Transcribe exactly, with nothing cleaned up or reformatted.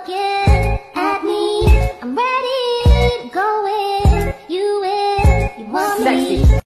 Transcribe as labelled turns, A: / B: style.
A: looking at me. I'm ready to go in. You in, you want me.
B: Sexy.